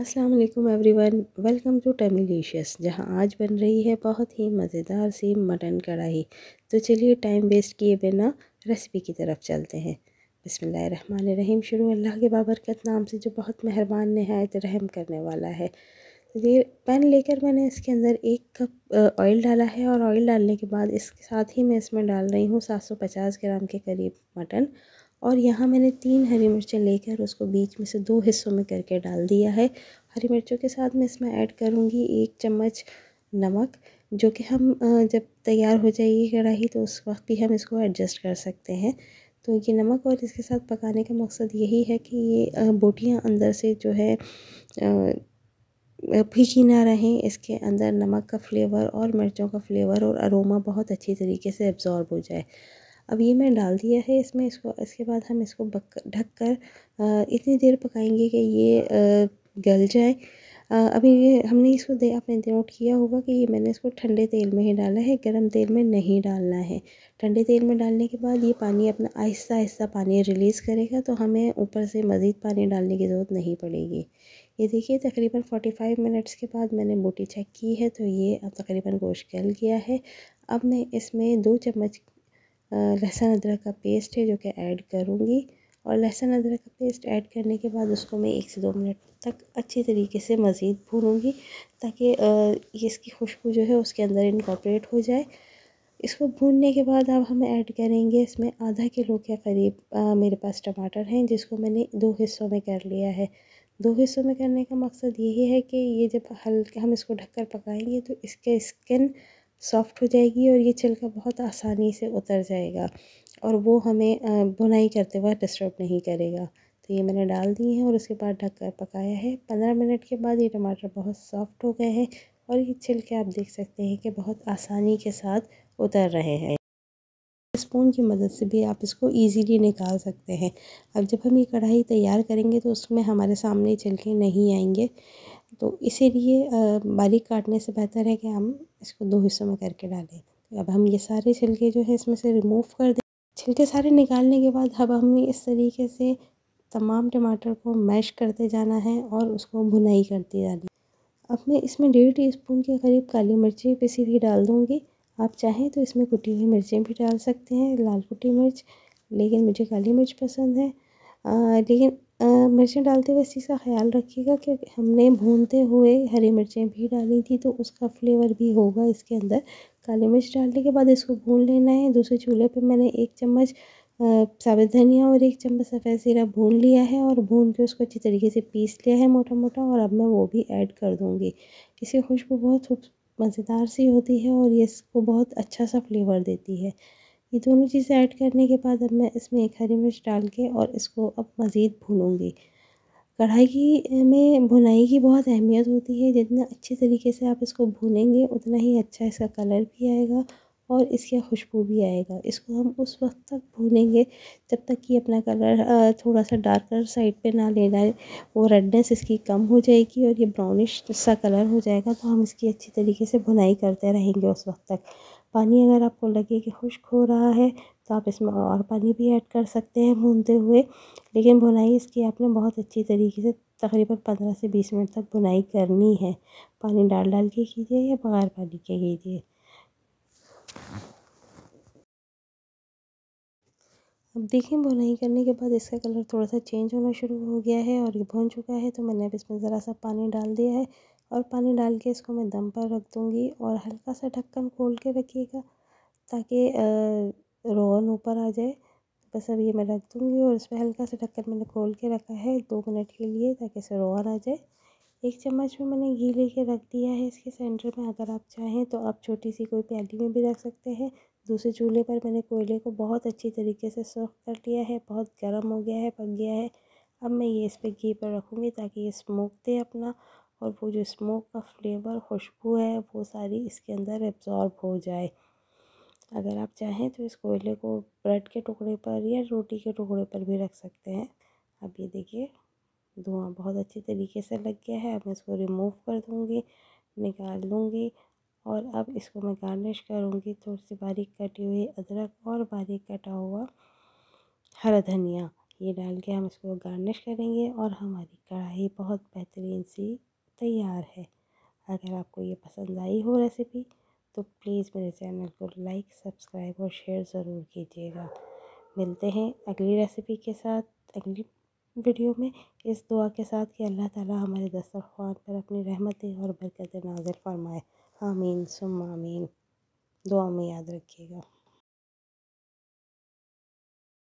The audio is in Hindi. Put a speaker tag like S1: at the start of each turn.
S1: अस्सलाम वालेकुम एवरीवन, वेलकम टू टमीलिशियस। जहां आज बन रही है बहुत ही मज़ेदार सी मटन कढ़ाई। तो चलिए टाइम वेस्ट किए बिना रेसिपी की तरफ चलते हैं। बिस्मिल्लाहिर्रहमानिर्रहीम। शुरू अल्लाह के बाबरकत नाम से जो बहुत मेहरबान नहायत रहम करने वाला है। तो ये पैन लेकर मैंने इसके अंदर 1 कप ऑयल डाला है और ऑयल डालने के बाद इसके साथ ही मैं इसमें डाल रही हूँ 750 ग्राम के करीब मटन। और यहाँ मैंने 3 हरी मिर्चें लेकर उसको बीच में से 2 हिस्सों में करके डाल दिया है। हरी मिर्चों के साथ मैं इसमें ऐड करूँगी 1 चम्मच नमक, जो कि हम जब तैयार हो जाएगी कढ़ाई तो उस वक्त भी हम इसको एडजस्ट कर सकते हैं। तो ये नमक और इसके साथ पकाने का मकसद यही है कि ये बोटियाँ अंदर से जो है फीकी ना रहें। इसके अंदर नमक का फ्लेवर और मिर्चों का फ्लेवर और अरोमा बहुत अच्छी तरीके से एब्ज़ॉर्ब हो जाए। अब ये मैं डाल दिया है इसमें। इसके बाद हम इसको ढक कर इतनी देर पकाएंगे कि ये गल जाए। अभी ये हमने इसको आपने नोट किया होगा कि ये मैंने इसको ठंडे तेल में ही डाला है, गरम तेल में नहीं डालना है। ठंडे तेल में डालने के बाद ये पानी अपना आहिस्ता आहिस्ता पानी रिलीज़ करेगा, तो हमें ऊपर से मज़ीद पानी डालने की ज़रूरत नहीं पड़ेगी। ये देखिए तकरीबन 45 मिनट्स के बाद मैंने बोटी चेक की है, तो ये अब तकरीबन गोश्त गल गया है। अब मैं इसमें 2 चम्मच लहसुन अदरक का पेस्ट है जो कि ऐड करूँगी। और लहसुन अदरक का पेस्ट ऐड करने के बाद उसको मैं 1 से 2 मिनट तक अच्छी तरीके से मज़ीद भूनूँगी, ताकि ये इसकी खुशबू जो है उसके अंदर इनकॉर्पोरेट हो जाए। इसको भूनने के बाद अब हम ऐड करेंगे इसमें आधा किलो के करीब मेरे पास टमाटर हैं, जिसको मैंने 2 हिस्सों में कर लिया है। 2 हिस्सों में करने का मकसद यही है कि ये जब हल्का हम इसको ढककर पकाएंगे तो इसके स्किन सॉफ्ट हो जाएगी और ये छिलका बहुत आसानी से उतर जाएगा और वो हमें भुनाई करते वक्त डिस्टर्ब नहीं करेगा। तो ये मैंने डाल दिए हैं और उसके बाद ढककर पकाया है। 15 मिनट के बाद ये टमाटर बहुत सॉफ्ट हो गए हैं और ये छिलके आप देख सकते हैं कि बहुत आसानी के साथ उतर रहे हैं। स्पून की मदद से भी आप इसको इजीली निकाल सकते हैं। अब जब हम ये कढ़ाई तैयार करेंगे तो उसमें हमारे सामने छिलके नहीं आएंगे, तो इसीलिए बारीक काटने से बेहतर है कि हम इसको 2 हिस्सों में करके डालें। तो अब हम ये सारे छिलके जो है इसमें से रिमूव कर दें। छिलके सारे निकालने के बाद अब हमें इस तरीके से तमाम टमाटर को मैश करते जाना है और उसको भुनाई करती जानी। अब मैं इसमें 1.5 टीस्पून के करीब काली मिर्ची पिसी हुई डाल दूँगी। आप चाहें तो इसमें कुटी हुई मिर्चें भी डाल सकते हैं, लाल कुटी मिर्च, लेकिन मुझे काली मिर्च पसंद है। लेकिन मिर्चें डालते हुए इस चीज़ का ख़्याल रखिएगा कि हमने भूनते हुए हरी मिर्चें भी डाली थी, तो उसका फ्लेवर भी होगा इसके अंदर। काली मिर्च डालने के बाद इसको भून लेना है। दूसरे चूल्हे पे मैंने 1 चम्मच साबुत धनिया और 1 चम्मच सफ़ेद ज़ीरा भून लिया है और भून के उसको अच्छी तरीके से पीस लिया है मोटा-मोटा, और अब मैं वो भी ऐड कर दूँगी। इसकी खुशबू बहुत मज़ेदार सी होती है और ये इसको बहुत अच्छा सा फ्लेवर देती है। ये दोनों चीज़ें ऐड करने के बाद अब मैं इसमें 1 हरी मिर्च डाल के और इसको अब मज़ीद भूनूँगी। कढ़ाई की में भुनाई की बहुत अहमियत होती है। जितना अच्छे तरीके से आप इसको भूनेंगे उतना ही अच्छा इसका कलर भी आएगा और इसकी खुशबू भी आएगा। इसको हम उस वक्त तक भूनेंगे जब तक कि अपना कलर थोड़ा सा डार्कर साइड पे ना ले जाए। वो रेडनेस इसकी कम हो जाएगी और ये ब्राउनिश सा कलर हो जाएगा, तो हम इसकी अच्छी तरीके से भुनाई करते रहेंगे उस वक्त तक। पानी अगर आपको लगे कि खुश्क हो रहा है तो आप इसमें और पानी भी ऐड कर सकते हैं भूनते हुए, लेकिन भुनाई इसकी आपने बहुत अच्छी तरीके से तकरीबन 15 से 20 मिनट तक भुनाई करनी है। पानी डाल डाल के कीजिए या बगैर पानी के कीजिए। अब देखिए भुनाई करने के बाद इसका कलर थोड़ा सा चेंज होना शुरू हो गया है और ये भुन चुका है, तो मैंने अब इसमें ज़रा सा पानी डाल दिया है और पानी डाल के इसको मैं दम पर रख दूँगी और हल्का सा ढक्कन खोल के रखिएगा ताकि रोगन ऊपर आ जाए। बस अब ये मैं रख दूँगी और इसमें हल्का सा ढक्कन मैंने खोल के रखा है 2 मिनट के लिए, ताकि इसे रोगन आ जाए। 1 चम्मच में मैंने घी लेके रख दिया है इसके सेंटर में। अगर आप चाहें तो आप छोटी सी कोई प्याली में भी रख सकते हैं। दूसरे चूल्हे पर मैंने कोयले को बहुत अच्छी तरीके से सर्व कर लिया है, बहुत गर्म हो गया है, पक गया है। अब मैं ये इस पे घी पर रखूँगी ताकि ये स्मोक दे अपना, और वो जो स्मोक का फ्लेवर खुशबू है वो सारी इसके अंदर एब्ज़ॉर्ब हो जाए। अगर आप चाहें तो इस कोयले को ब्रेड के टुकड़े पर या रोटी के टुकड़े पर भी रख सकते हैं। अब ये देखिए धुआं बहुत अच्छी तरीके से लग गया है। अब मैं इसको रिमूव कर दूँगी, निकाल लूँगी और अब इसको मैं गार्निश करूँगी थोड़ी सी बारीक कटी हुई अदरक और बारीक कटा हुआ हरा धनिया। ये डाल के हम इसको गार्निश करेंगे और हमारी कढ़ाई बहुत बेहतरीन सी तैयार है। अगर आपको ये पसंद आई हो रेसिपी तो प्लीज़ मेरे चैनल को लाइक, सब्सक्राइब और शेयर ज़रूर कीजिएगा। मिलते हैं अगली रेसिपी के साथ अगली वीडियो में, इस दुआ के साथ कि अल्लाह ताला हमारे दस्तरख़्वान पर अपनी रहमतें और बरकतें नाज़िल फ़रमाए। आमीन सुम्मा आमीन। दुआ में याद रखिएगा।